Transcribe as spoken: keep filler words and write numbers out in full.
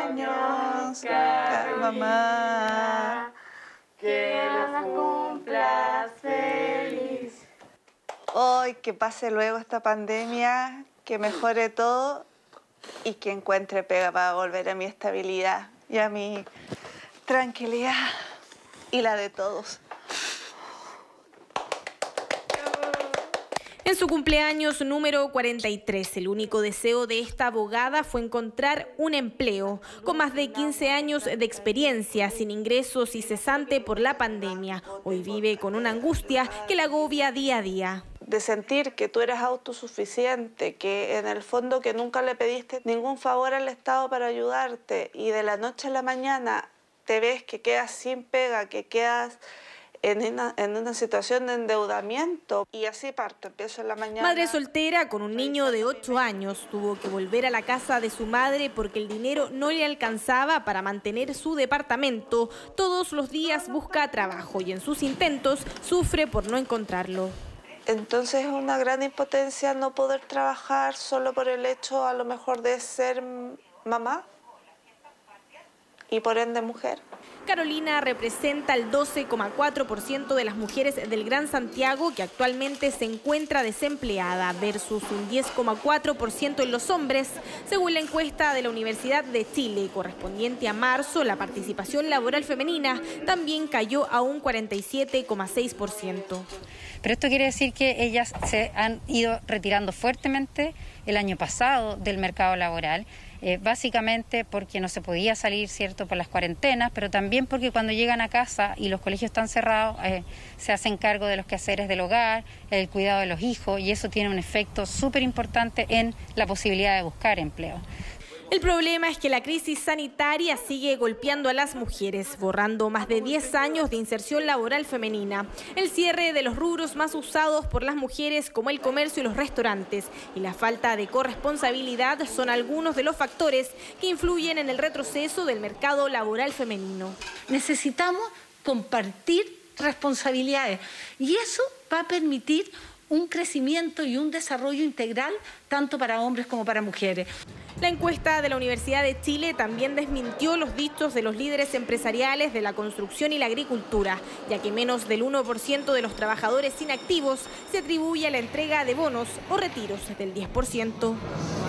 cumpleaños, mamá. Que los cumplas feliz. Hoy que pase luego esta pandemia, que mejore todo y que encuentre pega para volver a mi estabilidad y a mi tranquilidad y la de todos. En su cumpleaños número cuarenta y tres, el único deseo de esta abogada fue encontrar un empleo. Con más de quince años de experiencia, sin ingresos y cesante por la pandemia, hoy vive con una angustia que la agobia día a día. De sentir que tú eres autosuficiente, que en el fondo que nunca le pediste ningún favor al Estado para ayudarte y de la noche a la mañana te ves que quedas sin pega, que quedas en una, en una situación de endeudamiento. Y así parto, empiezo en la mañana. Madre soltera con un niño de ocho años, tuvo que volver a la casa de su madre porque el dinero no le alcanzaba para mantener su departamento. Todos los días busca trabajo y en sus intentos sufre por no encontrarlo. Entonces es una gran impotencia no poder trabajar solo por el hecho a lo mejor de ser mamá y por ende mujer. Carolina representa el doce coma cuatro por ciento de las mujeres del Gran Santiago que actualmente se encuentra desempleada versus un diez coma cuatro por ciento en los hombres. Según la encuesta de la Universidad de Chile correspondiente a marzo, la participación laboral femenina también cayó a un cuarenta y siete coma seis por ciento. Pero esto quiere decir que ellas se han ido retirando fuertemente el año pasado del mercado laboral, eh, básicamente porque no se podía salir, ¿cierto?, por las cuarentenas, pero también porque cuando llegan a casa y los colegios están cerrados, eh, se hacen cargo de los quehaceres del hogar, el cuidado de los hijos, y eso tiene un efecto súper importante en la posibilidad de buscar empleo. El problema es que la crisis sanitaria sigue golpeando a las mujeres, borrando más de diez años de inserción laboral femenina. El cierre de los rubros más usados por las mujeres, como el comercio y los restaurantes, y la falta de corresponsabilidad son algunos de los factores que influyen en el retroceso del mercado laboral femenino. Necesitamos compartir responsabilidades y eso va a permitir un crecimiento y un desarrollo integral tanto para hombres como para mujeres. La encuesta de la Universidad de Chile también desmintió los dichos de los líderes empresariales de la construcción y la agricultura, ya que menos del uno por ciento de los trabajadores inactivos se atribuye a la entrega de bonos o retiros del diez por ciento.